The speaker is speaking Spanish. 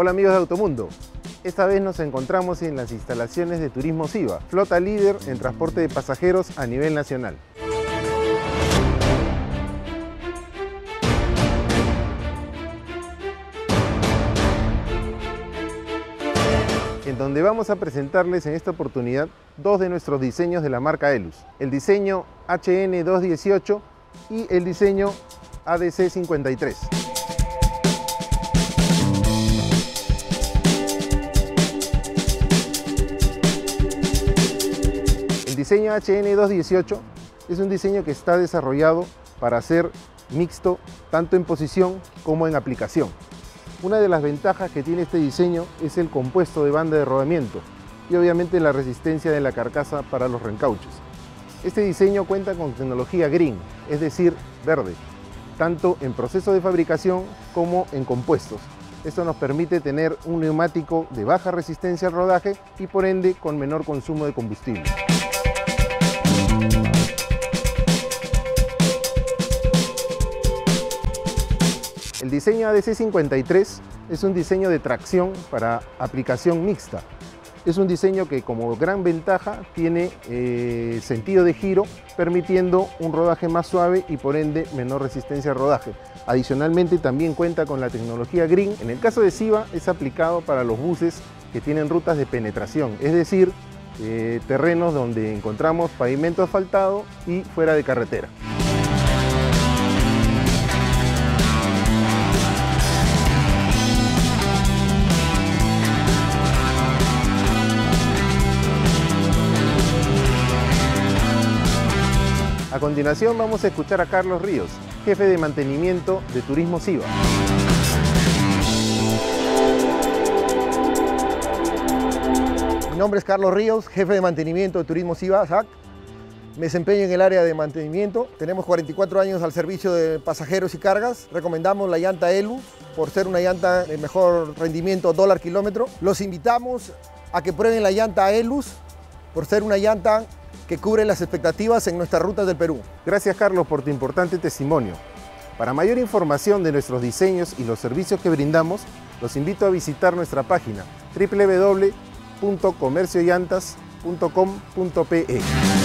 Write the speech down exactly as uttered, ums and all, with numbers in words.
Hola amigos de Automundo, esta vez nos encontramos en las instalaciones de Turismo Siva, flota líder en transporte de pasajeros a nivel nacional. En donde vamos a presentarles en esta oportunidad dos de nuestros diseños de la marca Elus, el diseño H N doscientos dieciocho y el diseño A D C cincuenta y tres. El diseño H N doscientos dieciocho es un diseño que está desarrollado para ser mixto tanto en posición como en aplicación. Una de las ventajas que tiene este diseño es el compuesto de banda de rodamiento y obviamente la resistencia de la carcasa para los reencauches. Este diseño cuenta con tecnología green, es decir, verde, tanto en proceso de fabricación como en compuestos. Esto nos permite tener un neumático de baja resistencia al rodaje y por ende con menor consumo de combustible. El diseño A D C cincuenta y tres es un diseño de tracción para aplicación mixta. Es un diseño que como gran ventaja tiene eh, sentido de giro, permitiendo un rodaje más suave y por ende menor resistencia al rodaje. Adicionalmente también cuenta con la tecnología Green. En el caso de Siva es aplicado para los buses que tienen rutas de penetración, es decir, eh, terrenos donde encontramos pavimento asfaltado y fuera de carretera. A continuación vamos a escuchar a Carlos Ríos, jefe de mantenimiento de Turismo Siva. Mi nombre es Carlos Ríos, jefe de mantenimiento de Turismo Siva, S A C. Me desempeño en el área de mantenimiento. Tenemos cuarenta y cuatro años al servicio de pasajeros y cargas. Recomendamos la llanta Elus por ser una llanta de mejor rendimiento dólar kilómetro. Los invitamos a que prueben la llanta Elus por ser una llanta que cubre las expectativas en nuestras rutas del Perú. Gracias Carlos por tu importante testimonio. Para mayor información de nuestros diseños y los servicios que brindamos, los invito a visitar nuestra página doble u doble u doble u punto comercio llantas punto com punto pe.